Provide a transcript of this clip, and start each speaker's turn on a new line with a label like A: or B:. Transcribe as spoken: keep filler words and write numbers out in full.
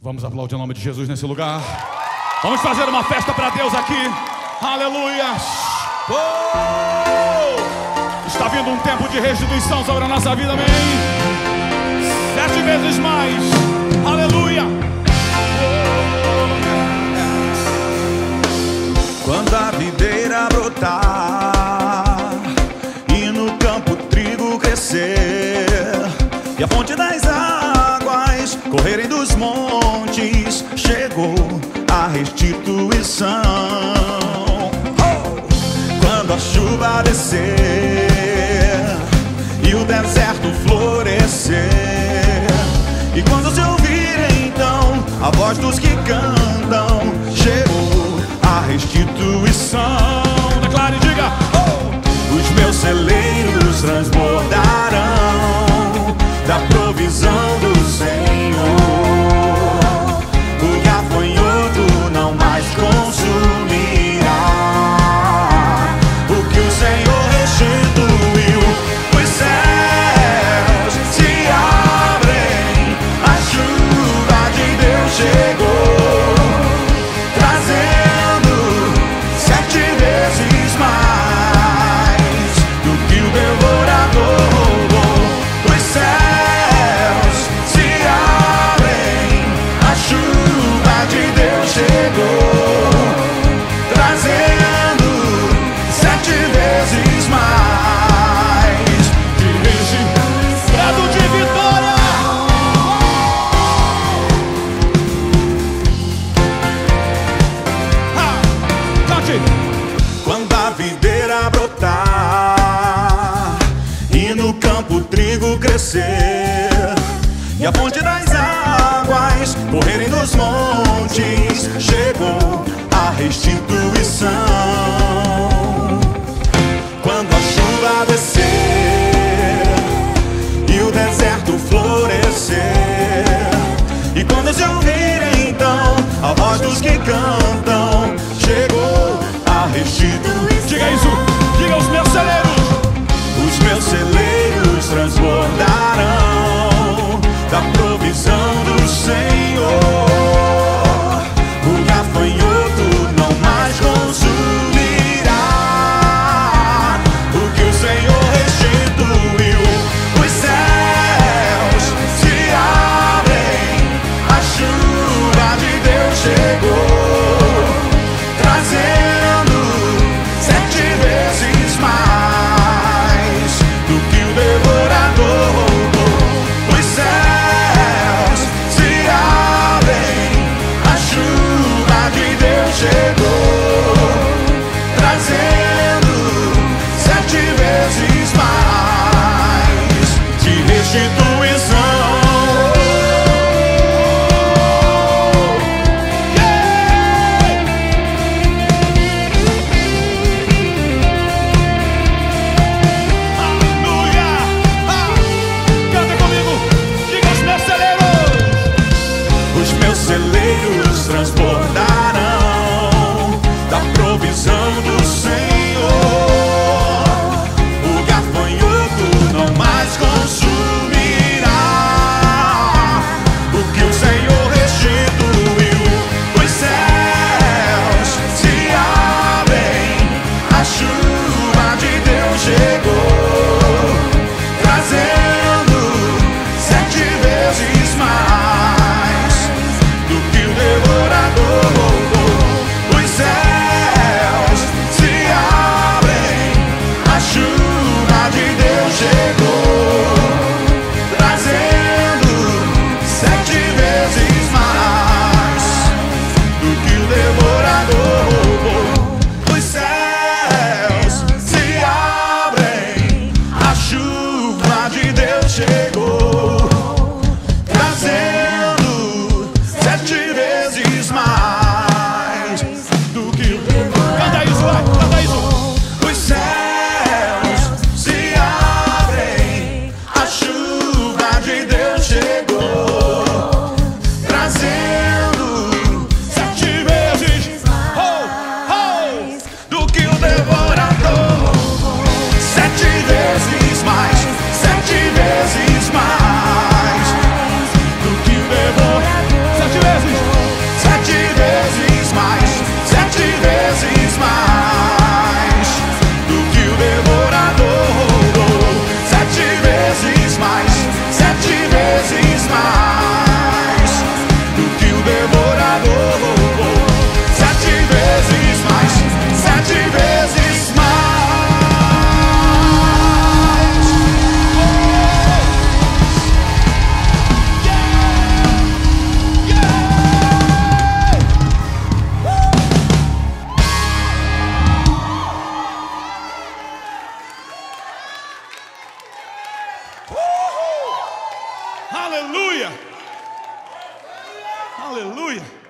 A: Vamos aplaudir o nome de Jesus nesse lugar. Vamos fazer uma festa para Deus aqui. Aleluia. Oh! Está vindo um tempo de restituição sobre a nossa vida, amém? Sete vezes mais. Aleluia.
B: Quando a videira brotar e no campo o trigo crescer e a fonte das águas correrem dos montes, chegou a restituição. Oh! Quando a chuva descer e o deserto florescer, e quando se ouvir então a voz dos que cantam, chegou a restituição.
A: Declare e diga:
B: oh! Os meus celeiros transbordarão da provisão do Senhor. O gafanhoto não mais consumirá o que o Senhor restituiu. Os céus se abrem, a chuva de Deus chegou, trazendo sete vezes mais do que o devorador roubou. Os céus se abrem, a chuva de Deus chegou, trazendo sete vezes mais.
A: Grado de vitória. Ah, cante.
B: Quando a videira brotar e no campo o trigo crescer e a fonte das águas correrem nos montes, chegou a restituição. Quando a chuva descer e o deserto florescer, e quando se ouvirem então a voz dos que cantam, chegou a restituição.
A: Diga isso, diga os meus celeiros.
B: Os meus celeiros transbordarão da provisão do Senhor.
A: Aleluia.